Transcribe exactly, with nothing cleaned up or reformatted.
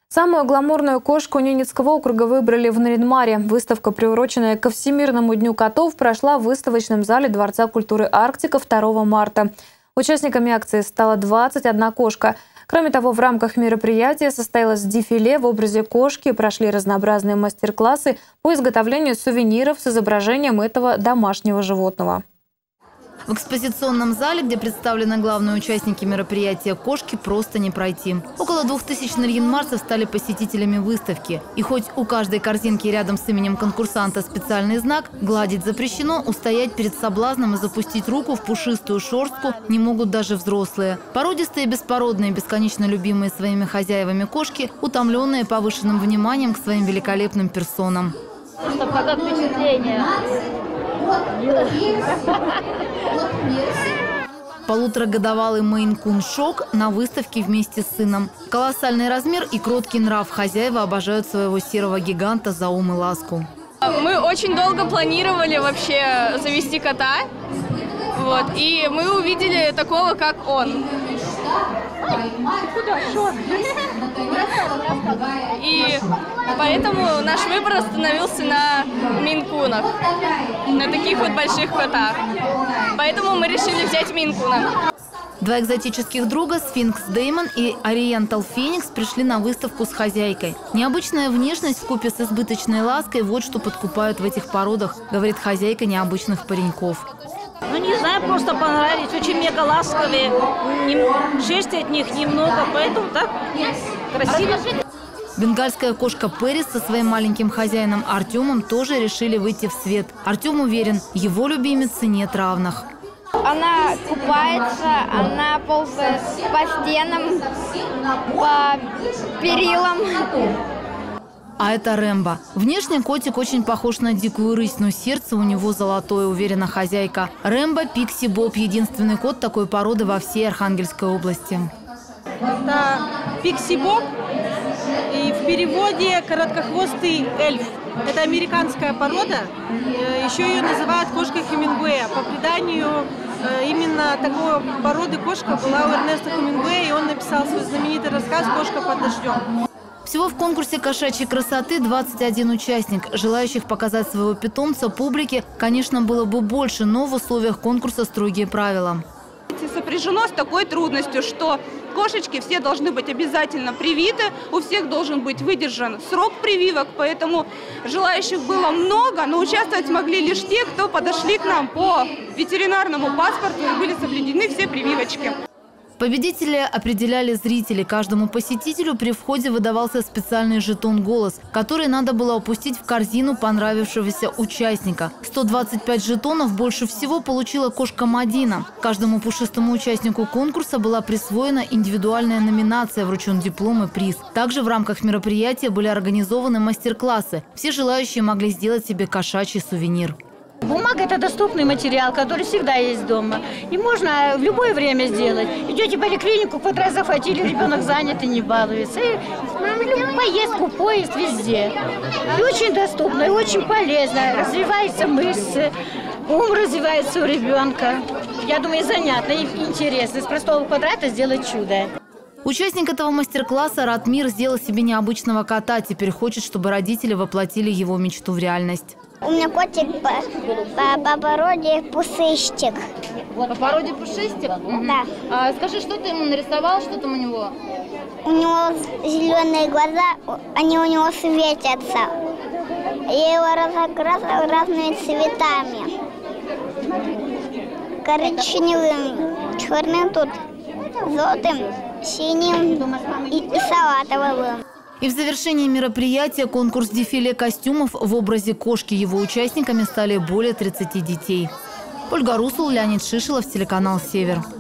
Самую гламурную кошку Ненецкого округа выбрали в Нарьян-Маре. Выставка, приуроченная ко Всемирному дню котов, прошла в выставочном зале Дворца культуры «Арктика» второго марта. Участниками акции стала двадцать одна кошка. Кроме того, в рамках мероприятия состоялось дефиле в образе кошки, прошли разнообразные мастер-классы по изготовлению сувениров с изображением этого домашнего животного. В экспозиционном зале, где представлены главные участники мероприятия «Кошки», просто не пройти. Около двух тысяч нарьян-марцев стали посетителями выставки. И хоть у каждой корзинки рядом с именем конкурсанта специальный знак, гладить запрещено, устоять перед соблазном и запустить руку в пушистую шерстку не могут даже взрослые. Породистые, беспородные, бесконечно любимые своими хозяевами кошки, утомленные повышенным вниманием к своим великолепным персонам. Как впечатление? Полуторагодовалый мейн-кун Шок на выставке вместе с сыном. Колоссальный размер и кроткий нрав. Хозяева обожают своего серого гиганта за ум и ласку. Мы очень долго планировали вообще завести кота. Вот, и мы увидели такого, как он. И поэтому наш выбор остановился на мейн-кунах, на таких вот больших котах. Поэтому мы решили взять мейн-куна. Два экзотических друга, сфинкс Деймон и ориентал Феникс, пришли на выставку с хозяйкой. Необычная внешность вкупе с избыточной лаской – вот что подкупают в этих породах, говорит хозяйка необычных пареньков. Ну, не знаю, просто понравились. Очень мега ласковые. Шерсти от них немного, поэтому так красиво. Бенгальская кошка Пэрис со своим маленьким хозяином Артемом тоже решили выйти в свет. Артем уверен, его любимице нет равных. Она купается, она ползает по стенам, по перилам. А это Рэмбо. Внешне котик очень похож на дикую рысь, но сердце у него золотое, уверена хозяйка. Рэмбо Пикси Боб – единственный кот такой породы во всей Архангельской области. Это Пикси Боб, и в переводе короткохвостый эльф. Это американская порода, еще ее называют кошкой Хемингуэя. По преданию, именно такой породы кошка была у Эрнеста Хемингуэя, и он написал свой знаменитый рассказ «Кошка под дождем». Всего в конкурсе кошачьей красоты двадцать один участник. Желающих показать своего питомца публике, конечно, было бы больше, но в условиях конкурса строгие правила. Сопряжено с такой трудностью, что кошечки все должны быть обязательно привиты, у всех должен быть выдержан срок прививок, поэтому желающих было много, но участвовать могли лишь те, кто подошли к нам по ветеринарному паспорту и были соблюдены все прививочки. Победителя определяли зрители. Каждому посетителю при входе выдавался специальный жетон «Голос», который надо было опустить в корзину понравившегося участника. сто двадцать пять жетонов больше всего получила кошка Мадина. Каждому пушистому участнику конкурса была присвоена индивидуальная номинация, вручен диплом и приз. Также в рамках мероприятия были организованы мастер-классы. Все желающие могли сделать себе кошачий сувенир. Бумага – это доступный материал, который всегда есть дома. И можно в любое время сделать. Идете в поликлинику, в раз захватили, ребенок занят и не балуется. И в поездку, поезд, везде. И очень доступно, и очень полезно. Развиваются мышцы, ум развивается у ребенка. Я думаю, занятно и интересно. Из простого квадрата сделать чудо. Участник этого мастер-класса Ратмир сделал себе необычного кота. Теперь хочет, чтобы родители воплотили его мечту в реальность. У меня котик по, по, по породе пушистик. По породе пушистик? Да. А скажи, что ты ему нарисовал, что там у него? У него зеленые глаза, они у него светятся. Я его разокрасила разными цветами. Коричневым, черным тут, золотым, синим и, и салатовым. И в завершении мероприятия конкурс дефиле костюмов в образе кошки. Его участниками стали более тридцати детей. Ольга Русул, Леонид Шишилов, телеканал «Север».